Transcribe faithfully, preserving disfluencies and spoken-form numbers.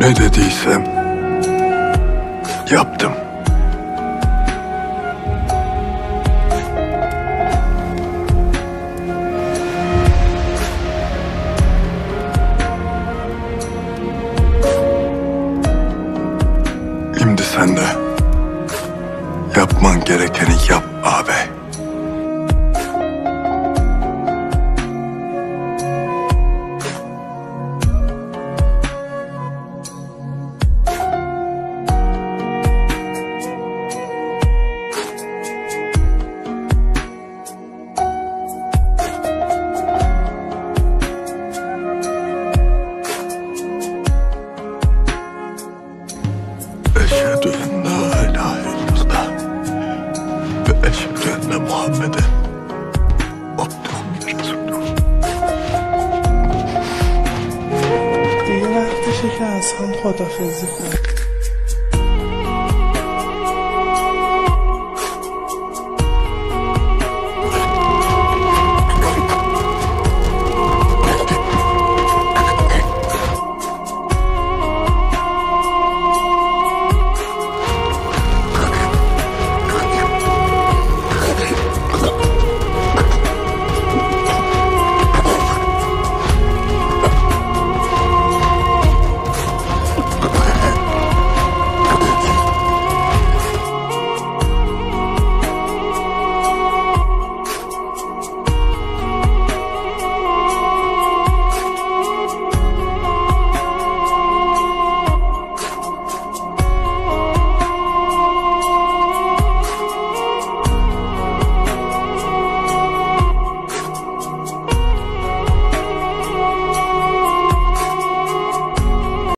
Ne dediysem yaptım. Şimdi sen de yapman gerekeni yap ağabey. Eşhedü en la ilahe illallah ve eşhedü enne Muhammeden abduhu ve resuluhu. دیگه وقتشه که از هم خدافزی کنیم.